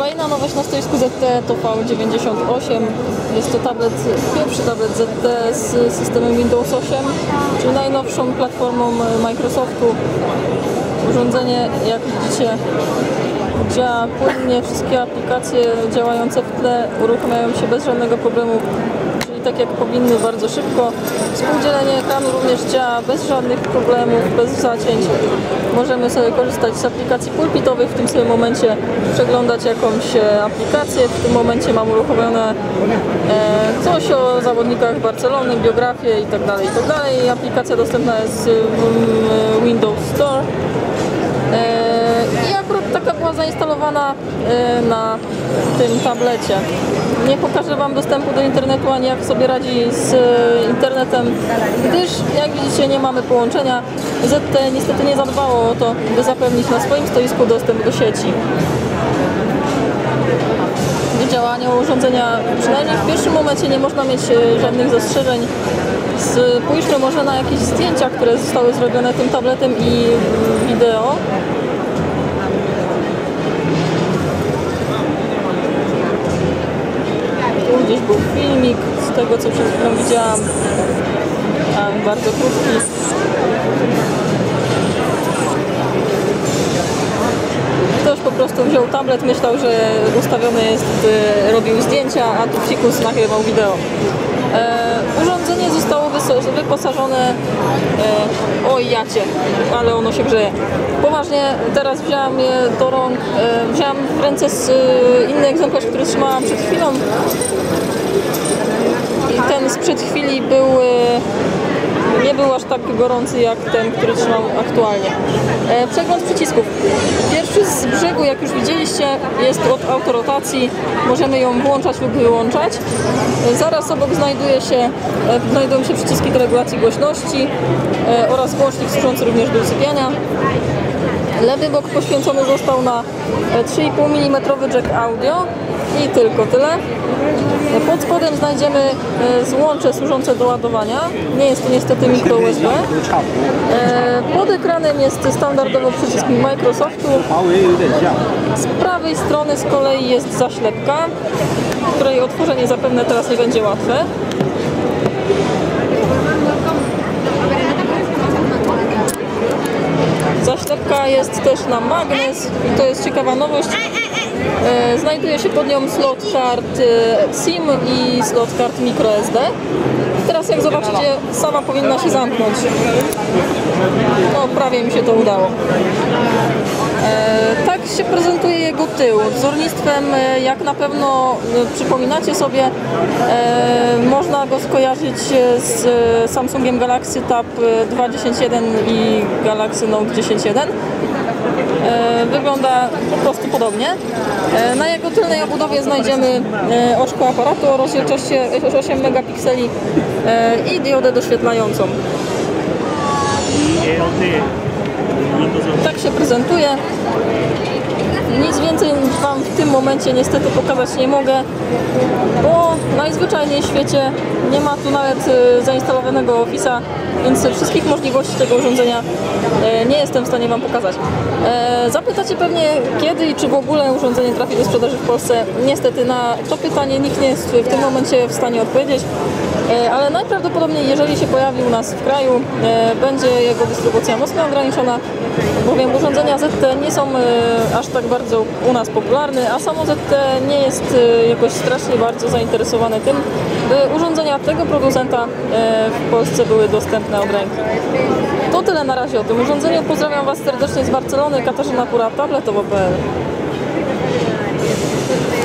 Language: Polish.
Kolejna nowość na stoisku ZTE to V98. Jest to pierwszy tablet ZTE z systemem Windows 8, czyli najnowszą platformą Microsoftu. Urządzenie, jak widzicie, działa płynnie, wszystkie aplikacje działające w tle uruchamiają się bez żadnego problemu, czyli tak jak powinny, bardzo szybko. Współdzielenie ekranu również działa bez żadnych problemów, bez zacięć. Możemy sobie korzystać z aplikacji pulpitowych, w tym samym momencie przeglądać jakąś aplikację. W tym momencie mam uruchomione coś o zawodnikach Barcelony, biografię itd. Aplikacja dostępna jest w Windows Store. I akurat taka była zainstalowana na tym tablecie. Nie pokażę Wam dostępu do internetu, ani jak sobie radzi z internetem, gdyż jak widzicie nie mamy połączenia. ZTE niestety nie zadbało o to, by zapewnić na swoim stoisku dostęp do sieci. Do działania urządzenia, przynajmniej w pierwszym momencie, nie można mieć żadnych zastrzeżeń. Spójrzmy może na jakieś zdjęcia, które zostały zrobione tym tabletem i wideo. Tu gdzieś był filmik z tego, co przed chwilą widziałam. Bardzo krótki. Ktoś po prostu wziął tablet, myślał, że ustawiony jest, robił zdjęcia, a tu fikus nagrywał wideo. Urządzenie zostało wyposażone... Oj jacie, ale ono się grzeje. Poważnie, teraz wziąłem je do rąk, wziąłem w ręce inny egzemplarz, który trzymałam przed chwilą. I ten sprzed chwili nie był aż tak gorący jak ten, który trzymam aktualnie. Przegląd przycisków. Pierwszy z brzegu, jak już widzieliście, jest od autorotacji. Możemy ją włączać lub wyłączać. Zaraz obok znajdują się przyciski do regulacji głośności oraz głośnik służący również do usypiania. Lewy bok poświęcony został na 3,5 mm jack audio i tylko tyle. Pod spodem znajdziemy złącze służące do ładowania. Nie jest to niestety mikro USB. Pod ekranem jest standardowo przycisk Microsoftu. Z prawej strony z kolei jest zaślepka, której otworzenie zapewne teraz nie będzie łatwe. Zaślepka jest też na magnes i to jest ciekawa nowość. Znajduje się pod nią slot kart SIM i slot kart microSD. Teraz jak zobaczycie, sama powinna się zamknąć. No prawie mi się to udało. Tak się prezentuje jego tył. Wzornictwem, jak na pewno przypominacie sobie, można go skojarzyć z Samsungiem Galaxy Tab 2.10.1 i Galaxy Note 10.1. Wygląda po prostu podobnie. Na jego tylnej obudowie znajdziemy oczko aparatu o rozdzielczości 8 megapikseli i diodę doświetlającą. Tak się prezentuje. Nic więcej Wam w tym momencie niestety pokazać nie mogę, bo najzwyczajniej w świecie nie ma tu nawet zainstalowanego Office'a, więc wszystkich możliwości tego urządzenia nie jestem w stanie Wam pokazać. Zapytacie pewnie, kiedy i czy w ogóle urządzenie trafi do sprzedaży w Polsce. Niestety na to pytanie nikt nie jest w tym momencie w stanie odpowiedzieć, ale najprawdopodobniej, jeżeli się pojawi u nas w kraju, będzie jego dystrybucja mocno ograniczona, bowiem urządzenia ZTE nie są aż tak bardzo u nas popularne, a samo ZTE nie jest jakoś strasznie bardzo zainteresowane tym, by urządzenia tego producenta w Polsce były dostępne od ręki. To tyle na razie o tym urządzeniu. Pozdrawiam Was serdecznie z Barcelony, Katarzyna Pura, tabletowo.pl.